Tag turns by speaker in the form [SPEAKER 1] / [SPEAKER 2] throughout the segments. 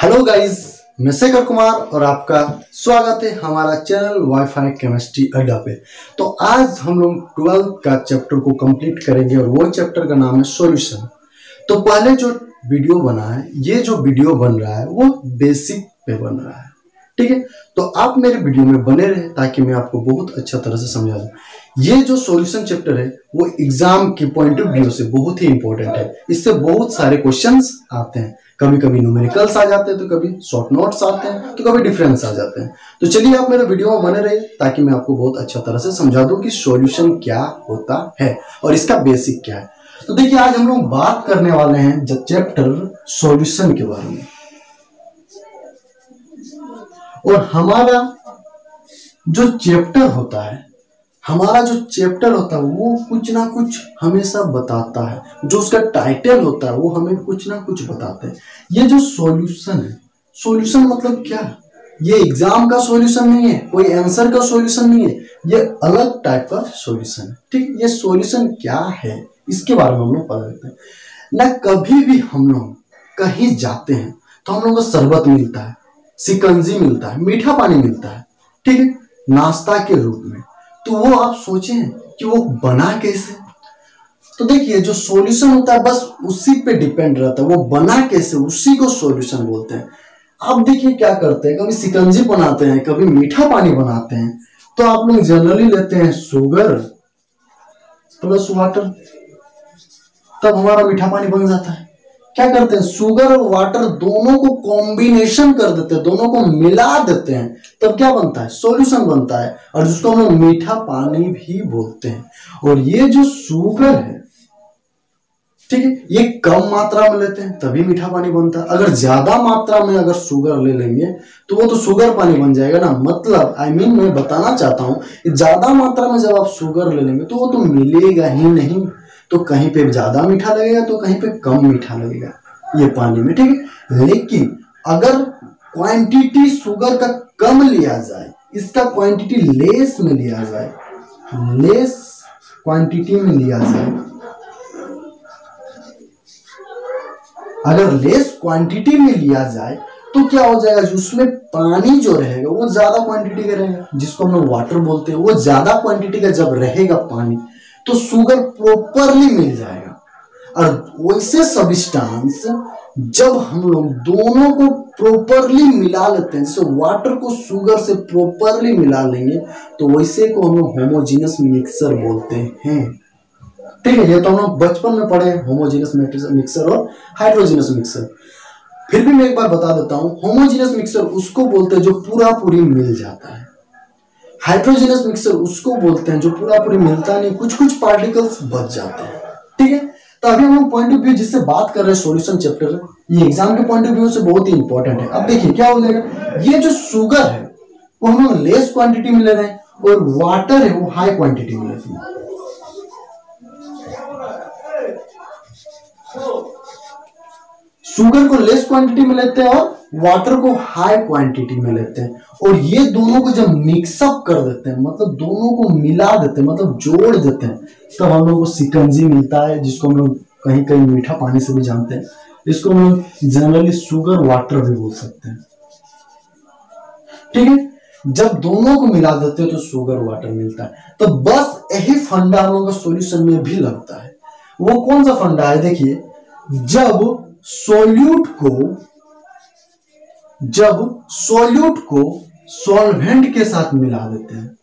[SPEAKER 1] Hello guys, मैं शेखर कुमार और आपका स्वागत है हमारा चैनल वाईफाई केमिस्ट्री अड्डा पे। तो आज हम लोग 12th का चैप्टर को कंप्लीट करेंगे और वो चैप्टर का नाम है सॉल्यूशन। तो पहले जो वीडियो बना है, ये जो वीडियो बन रहा है वो बेसिक पे बन रहा है, ठीक है। तो आप मेरे वीडियो में बने रहे ताकि मैं आपको बहुत अच्छा तरह से समझा दूं। ये जो सॉल्यूशन चैप्टर है वो एग्जाम के पॉइंट ऑफ व्यू से बहुत ही इंपॉर्टेंट है। इससे बहुत सारे क्वेश्चंस आते हैं, कभी कभी न्यूमेरिकल्स आ जाते हैं, तो कभी शॉर्ट नोट्स आते हैं, तो कभी डिफरेंस आ जाते हैं। तो चलिए आप मेरे वीडियो में बने रहिए ताकि मैं आपको बहुत अच्छा तरह से समझा दूं कि सॉल्यूशन क्या होता है और इसका बेसिक क्या है। तो देखिए, आज हम लोग बात करने वाले हैं चैप्टर सॉल्यूशन के बारे में। और हमारा जो चैप्टर होता है वो कुछ ना कुछ हमेशा बताता है। जो उसका टाइटल होता है वो हमें कुछ ना कुछ बताते हैं। ये जो सॉल्यूशन है, सॉल्यूशन मतलब क्या? ये एग्जाम का सॉल्यूशन नहीं है, कोई आंसर का सॉल्यूशन नहीं है, ये अलग टाइप का सॉल्यूशन है, ठीक। ये सॉल्यूशन क्या है इसके बारे में हम लोग पढ़ लेते हैं ना। कभी भी हम लोग कहीं जाते हैं तो हम लोग को शरबत मिलता है, शिकंजी मिलता है, मीठा पानी मिलता है, ठीक है, नाश्ता के रूप में। तो वो आप सोचें कि वो बना कैसे? तो देखिए, जो सॉल्यूशन होता है बस उसी पे डिपेंड रहता है, वो बना कैसे, उसी को सॉल्यूशन बोलते हैं। आप देखिए क्या करते हैं, कभी शिकंजी बनाते हैं, कभी मीठा पानी बनाते हैं, तो आप लोग जनरली लेते हैं शुगर प्लस वाटर, तब हमारा मीठा पानी बन जाता है। क्या करते हैं, शुगर और वाटर दोनों को कॉम्बिनेशन कर देते हैं, दोनों को मिला देते हैं, तब क्या बनता है, सॉल्यूशन बनता है, और जिसको हम लोग मीठा पानी भी बोलते हैं। और ये जो शुगर है, ठीक है, ये कम मात्रा में लेते हैं तभी मीठा पानी बनता है। अगर ज्यादा मात्रा में अगर शुगर ले लेंगे तो वो तो शुगर पानी बन जाएगा ना। मतलब मैं बताना चाहता हूं, ज्यादा मात्रा में जब आप शुगर ले लेंगे तो वो तो मिलेगा ही नहीं। तो कहीं पे ज्यादा मीठा लगेगा तो कहीं पे कम मीठा लगेगा ये पानी में, ठीक है। लेकिन अगर क्वांटिटी शुगर का कम लिया जाए, इसका क्वांटिटी लेस में लिया जाए, लेस क्वांटिटी में लिया जाए, अगर लेस क्वांटिटी में लिया जाए तो क्या हो जाएगा, उसमें पानी जो रहेगा वो ज्यादा क्वांटिटी का रहेगा, जिसको हम लोग वाटर बोलते हैं। वो ज्यादा क्वांटिटी का जब रहेगा पानी तो शुगर प्रॉपरली मिल जाएगा। और वैसे सब्सटेंस जब हम लोग दोनों को प्रॉपरली मिला लेते हैं, जैसे वाटर को शुगर से प्रॉपरली मिला लेंगे, तो वैसे को हम लोग होमोजेनस मिक्सचर बोलते हैं, ठीक है। ये तो हम लोग बचपन में पढ़े, होमोजेनस मिक्सचर और हाइड्रोजेनस मिक्सचर। फिर भी मैं एक बार बता देता हूं, होमोजेनस मिक्सचर उसको बोलते हैं जो पूरा पूरी मिल जाता है। हाइड्रोजेनस मिक्सचर उसको बोलते हैं जो पूरा पूरी मिलता नहीं, कुछ कुछ पार्टिकल्स बच जाते हैं, ठीक है। तो अभी हम लोग पॉइंट ऑफ व्यू जिससे बात कर रहे हैं सॉल्यूशन चैप्टर, ये एग्जाम के पॉइंट ऑफ व्यू से बहुत ही इंपॉर्टेंट है। अब देखिए क्या हो जाएगा, ये जो शुगर है वो हम लोग लेस क्वांटिटी में ले रहे हैं और वाटर है वो हाई क्वांटिटी में लेते हैं। शुगर को लेस क्वांटिटी में लेते हैं और वाटर को हाई क्वांटिटी में लेते हैं, और ये दोनों को जब मिक्सअप कर देते हैं, मतलब दोनों को मिला देते हैं, मतलब जोड़ देते हैं, तब हम लोग को शिकंजी मिलता है, जिसको हम लोग कहीं कहीं मीठा पानी से भी जानते हैं। इसको हम लोग जनरली शुगर वाटर भी बोल सकते हैं, ठीक है। जब दोनों को मिला देते हैं तो शुगर वाटर मिलता है। तो बस यही फंडा हम लोग का सॉल्यूशन में भी लगता है। वो कौन सा फंडा है, देखिए, जब सॉल्यूट को सॉल्वेंट के साथ मिला देते हैं,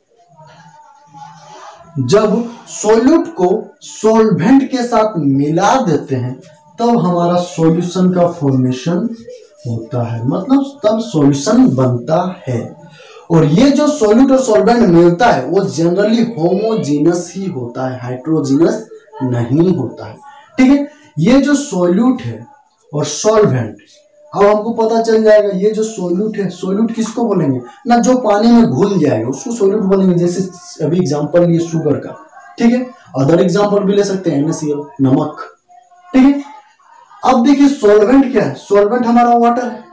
[SPEAKER 1] जब सॉल्यूट को सॉल्वेंट के साथ मिला देते हैं तब हमारा सॉल्यूशन का फॉर्मेशन होता है, मतलब तब सॉल्यूशन बनता है। और ये जो सॉल्यूट और सॉल्वेंट मिलता है वो जनरली होमोजेनस ही होता है, हाइड्रोजेनस नहीं होता है, ठीक है। ये जो सॉल्यूट है और सॉल्वेंट, अब हमको पता चल जाएगा ये जो सॉल्यूट है, सॉल्यूट किसको बोलेंगे ना, जो पानी में घुल जाएगा उसको सॉल्यूट बोलेंगे। जैसे अभी एग्जांपल लिए शुगर का, ठीक है। अदर एग्जांपल भी ले सकते हैं, NaCl, नमक, ठीक है। अब देखिए सॉल्वेंट क्या है, सॉल्वेंट हमारा वाटर है।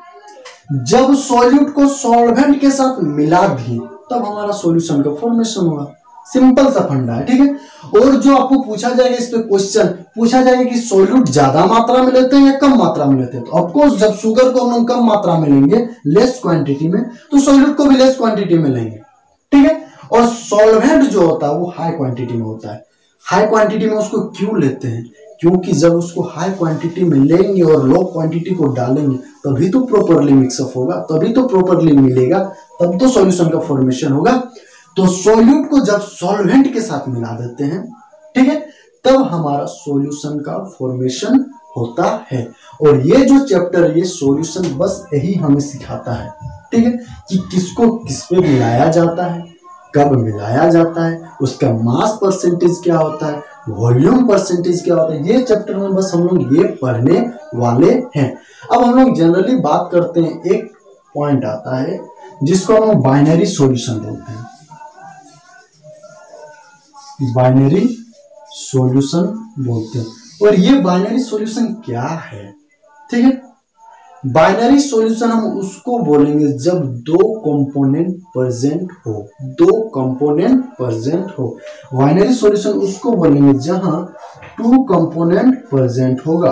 [SPEAKER 1] जब सॉल्यूट को सॉल्वेंट के साथ मिला दिए तब हमारा सॉल्यूशन का फॉर्मेशन हुआ, सिंपल सा फंडा है, ठीक है। और जो आपको पूछा जाएगा इस पे क्वेश्चन पूछा जाएगा कि सोल्यूट ज्यादा मात्रा में लेते हैं या कम मात्रा में लेते हैं, तो ऑफकोर्स जब शुगर को हम लोग कम मात्रा में लेंगे, लेस क्वांटिटी में, तो सोल्यूट को भी लेस क्वांटिटी में लेंगे, ठीक है। और सॉल्वेंट जो होता है वो हाई क्वांटिटी में होता है। हाई क्वांटिटी में उसको क्यों लेते हैं? क्योंकि जब उसको हाई क्वांटिटी में लेंगे और लो क्वांटिटी को डालेंगे तभी तो प्रॉपरली मिक्सअप होगा, तभी तो प्रॉपरली मिलेगा, तब तो सॉल्यूशन का फॉर्मेशन होगा। तो सॉल्यूट को जब सॉल्वेंट के साथ मिला देते हैं, ठीक है, तब हमारा सॉल्यूशन का फॉर्मेशन होता है। और ये जो चैप्टर, ये सॉल्यूशन बस यही हमें सिखाता है, ठीक है, कि किसको किस पे मिलाया जाता है, कब मिलाया जाता है, उसका मास परसेंटेज क्या होता है, वॉल्यूम परसेंटेज क्या होता है। ये चैप्टर में बस हम लोग ये पढ़ने वाले हैं। अब हम लोग जनरली बात करते हैं, एक पॉइंट आता है जिसको हम बाइनरी सॉल्यूशन बोलते हैं। बाइनरी सॉल्यूशन बोलते हैं। और ये बाइनरी सॉल्यूशन क्या है, ठीक है। बाइनरी सॉल्यूशन हम उसको बोलेंगे जब दो कंपोनेंट प्रेजेंट हो, दो कंपोनेंट प्रेजेंट हो। बाइनरी सॉल्यूशन उसको बोलेंगे जहां टू कंपोनेंट प्रेजेंट होगा,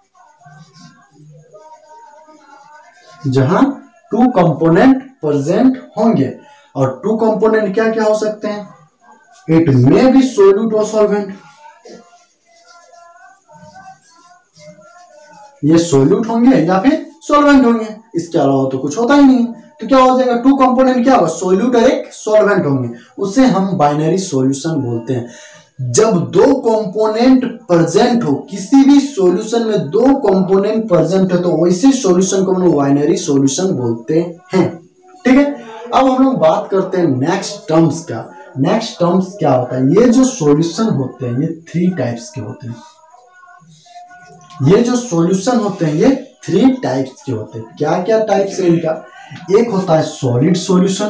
[SPEAKER 1] जहां टू कंपोनेंट प्रेजेंट होंगे। और टू कंपोनेंट क्या क्या हो सकते हैं? इट मे बी सोल्यूट और सॉल्वेंट। ये सोल्यूट होंगे या फिर सॉल्वेंट होंगे, इसके अलावा तो कुछ होता ही नहीं। तो क्या हो जाएगा? टू कंपोनेंट क्या होगा? सोल्यूट और एक सॉल्वेंट होंगे, उसे हम बाइनरी सॉल्यूशन बोलते हैं। जब दो कंपोनेंट प्रेजेंट हो, किसी भी सॉल्यूशन में दो कंपोनेंट प्रेजेंट है, तो वैसे सॉल्यूशन को हम लोग बाइनरी सॉल्यूशन बोलते हैं, ठीक है। अब हम लोग बात करते हैं नेक्स्ट टर्म्स का। नेक्स्ट टर्म्स क्या होता है? ये जो सॉल्यूशन होते हैं ये थ्री टाइप्स के होते हैं। ये जो सॉल्यूशन होते हैं ये थ्री टाइप्स के होते हैं। क्या क्या टाइप्स है इनका? एक होता है सॉलिड सॉल्यूशन,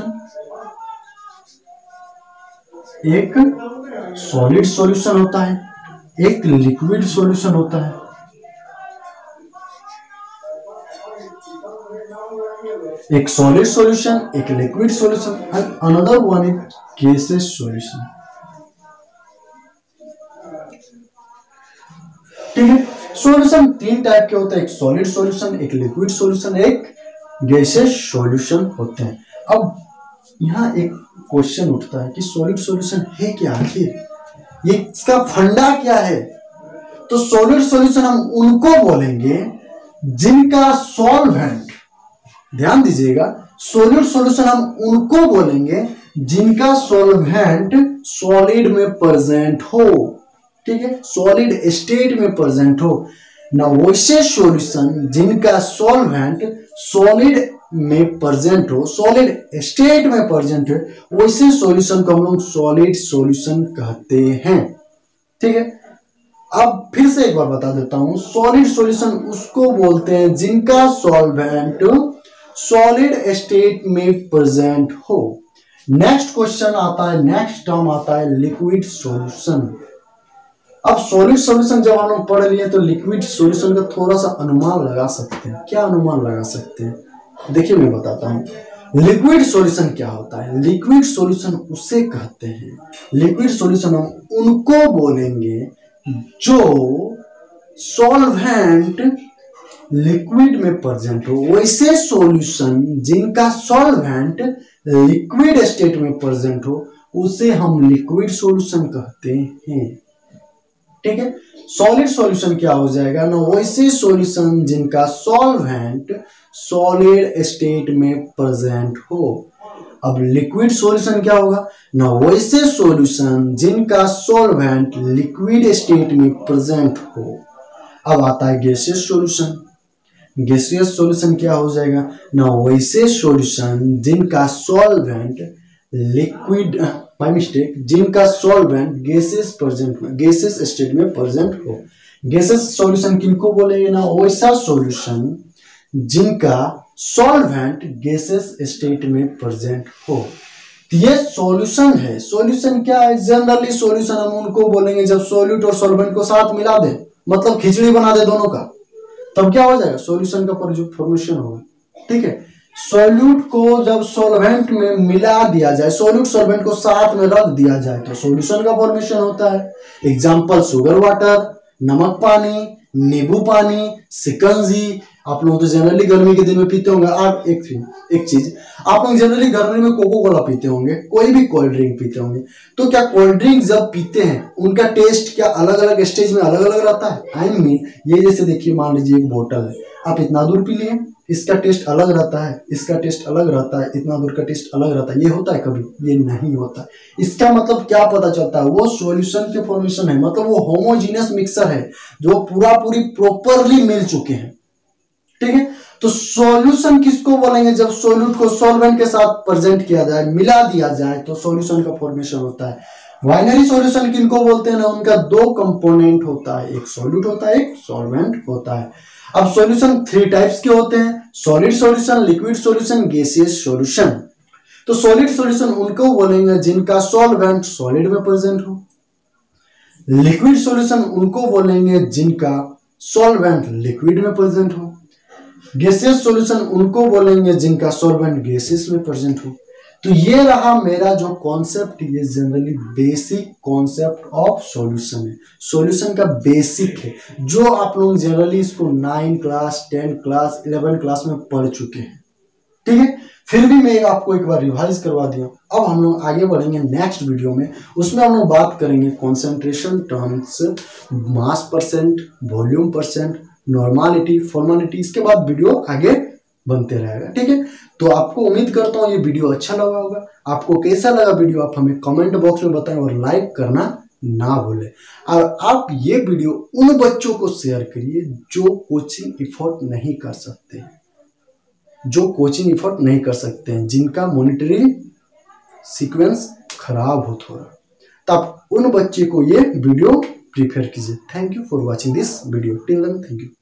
[SPEAKER 1] एक सॉलिड सॉल्यूशन होता है, एक लिक्विड सॉल्यूशन होता है, एक सॉलिड सॉल्यूशन, एक liquid solution, and another one is gaseous solution, ठीक है। सॉल्यूशन तीन टाइप के होते हैं, एक सॉलिड सॉल्यूशन, एक लिक्विड सॉल्यूशन, एक गैसियस सॉल्यूशन होते हैं। अब यहाँ एक क्वेश्चन उठता है कि सॉलिड सॉल्यूशन है क्या आखिर, ये इसका फंडा क्या है? तो सॉलिड सॉल्यूशन हम उनको बोलेंगे जिनका सॉल्वेंट, ध्यान दीजिएगा, सॉलिड सॉल्यूशन हम उनको बोलेंगे जिनका सॉल्वेंट सॉलिड में प्रेजेंट हो, ठीक है, सॉलिड स्टेट में प्रेजेंट हो ना। वैसे सॉल्यूशन जिनका सॉल्वेंट सॉलिड में प्रेजेंट हो, सॉलिड स्टेट में प्रेजेंट है, वैसे सॉल्यूशन को हम लोग सॉलिड सॉल्यूशन कहते हैं, ठीक है। अब फिर से एक बार बता देता हूं, सॉलिड सॉल्यूशन उसको बोलते हैं जिनका सॉल्वेंट सॉलिड स्टेट में प्रेजेंट हो। नेक्स्ट क्वेश्चन आता है, नेक्स्ट टर्म आता है लिक्विड सॉल्यूशन। अब सॉलिड सॉल्यूशन जब हम लोग पढ़ लिए तो लिक्विड सॉल्यूशन का थोड़ा सा अनुमान लगा सकते हैं। क्या अनुमान लगा सकते हैं? देखिए मैं बताता हूं। लिक्विड सॉल्यूशन क्या होता है? लिक्विड सॉल्यूशन उसे कहते हैं, लिक्विड सॉल्यूशन हम उनको बोलेंगे जो सॉल्वेंट लिक्विड में प्रेजेंट हो। वैसे सॉल्यूशन जिनका सॉल्वेंट लिक्विड स्टेट में प्रेजेंट हो उसे हम लिक्विड सॉल्यूशन कहते हैं, ठीक है। सॉलिड सॉल्यूशन क्या हो जाएगा ना? वैसे सॉल्यूशन जिनका सॉल्वेंट सॉलिड स्टेट में प्रेजेंट हो। अब लिक्विड सॉल्यूशन क्या होगा ना? वैसे सॉल्यूशन जिनका सॉल्वेंट लिक्विड स्टेट में प्रेजेंट हो। अब आता है गैसियस सॉल्यूशन। गैसियस सॉल्यूशन क्या हो जाएगा ना? वैसे सॉल्यूशन जिनका सॉल्वेंट लिक्विड, बाय मिस्टेक, जिनका सॉल्वेंट गैसेस प्रेजेंट में, गैसेस स्टेट में प्रेजेंट हो। गैसेस सॉल्यूशन किनको बोलेंगे ना? वैसा सॉल्यूशन जिनका सॉल्वेंट गैसेस स्टेट में प्रेजेंट हो। तो ये सॉल्यूशन है। सॉल्यूशन क्या है? जनरली सॉल्यूशन हम उनको बोलेंगे जब सॉल्यूट और सॉल्वेंट को साथ मिला दे, मतलब खिचड़ी बना दे दोनों का, तब क्या हो जाएगा? सॉल्यूशन का फॉर्मेशन होगा, ठीक है। सॉल्यूट को जब सॉल्वेंट में मिला दिया जाए, सॉल्यूट सॉल्वेंट को साथ में रख दिया जाए तो सॉल्यूशन का फॉर्मेशन होता है। एग्जांपल शुगर वाटर, नमक पानी, नींबू पानी, शिकंजी। आप लोग तो जनरली गर्मी के दिन में पीते होंगे। आप एक चीज, आप लोग जनरली गर्मी में कोको कोला पीते होंगे, कोई भी कोल्ड ड्रिंक पीते होंगे। तो क्या कोल्ड ड्रिंक जब पीते हैं उनका टेस्ट क्या अलग अलग स्टेज में अलग अलग रहता है? आई मीन ये जैसे देखिए, मान लीजिए एक बोतल है, आप इतना दूर पी लिए, इसका टेस्ट अलग रहता है, इसका टेस्ट अलग रहता है, इतना दूर का टेस्ट अलग रहता है। ये होता है कभी? ये नहीं होता। इसका मतलब क्या पता चलता है? वो सॉल्यूशन के फॉर्मेशन है, मतलब वो होमोजीनियस मिक्सर है जो पूरी प्रॉपरली मिल चुके हैं। ठीक है, तो सॉल्यूशन किसको बोलेंगे? जब सॉल्यूट को सॉल्वेंट के साथ प्रेजेंट किया जाए, मिला दिया जाए तो सॉल्यूशन का फॉर्मेशन होता है। बाइनरी सॉल्यूशन किनको बोलते हैं ना? उनका दो कंपोनेंट होता है, एक सॉल्यूट होता है, एक सॉल्वेंट होता है। अब सॉल्यूशन 3 टाइप्स के होते हैं, solid solution, liquid solution, gaseous solution. तो सॉलिड सॉल्यूशन उनको बोलेंगे जिनका सॉल्वेंट सॉलिड में प्रेजेंट हो। लिक्विड सॉल्यूशन उनको बोलेंगे जिनका सॉल्वेंट लिक्विड में प्रेजेंट हो। गैसियस सॉल्यूशन उनको बोलेंगे जिनका सॉल्वेंट गैसेस में प्रेजेंट हो। तो ये रहा मेरा जो कॉन्सेप्ट, ये generally basic concept of solution है। सॉल्यूशन का बेसिक है जो आप लोग जनरली इसको 9 क्लास, 10 क्लास, 11 क्लास में पढ़ चुके हैं। ठीक है, फिर भी मैं आपको एक बार रिवाइज करवा दिया। अब हम लोग आगे बढ़ेंगे नेक्स्ट वीडियो में, उसमें हम लोग बात करेंगे concentration terms, mass percent, volume percent, normality, formality. इसके बाद वीडियो आगे बनते रहेगा। ठीक है, तो आपको उम्मीद करता हूँ ये वीडियो अच्छा लगा होगा। आपको कैसा लगा वीडियो आप हमें कमेंट बॉक्स में बताएं और लाइक करना ना भूलें। और आप ये वीडियो उन बच्चों को शेयर करिए जो कोचिंग एफर्ट नहीं कर सकते, जिनका मॉनिटरिंग सीक्वेंस खराब हो थोड़ा, तब उन बच्चे को ये वीडियो प्रीफर कीजिए। Thank you for watching this video. Till then thank you.